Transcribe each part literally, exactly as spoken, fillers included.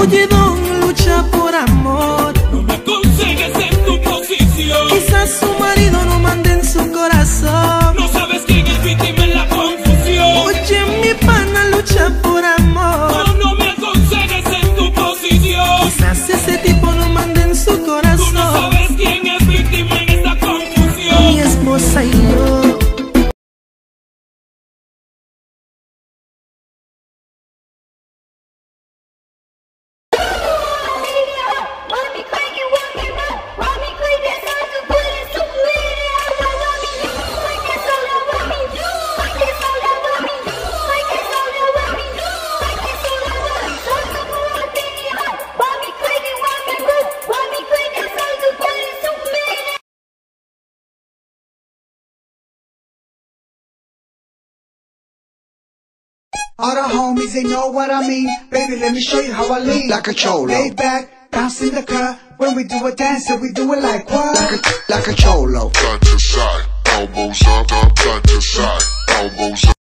Oye, don, lucha por amor. No me aconsejes en tu posición. Quizás su marido no mande en su corazón. No sabes quién es víctima en la confusión. Oye, mi pana, lucha por amor. No, no me aconsejes en tu posición. Quizás ese tipo no mande en su corazón. Tú no sabes quién es víctima en esta confusión. Mi esposa y yo. All the homies, they know what I mean. Baby, let me show you how I lean. Like a cholo. Lay back, bounce in the car. When we do a dance, we do it like what? Like a, like a cholo. Side to side, elbows up, up, side to side, elbows up.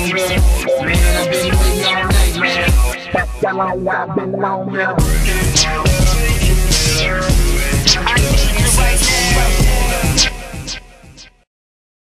I've been long,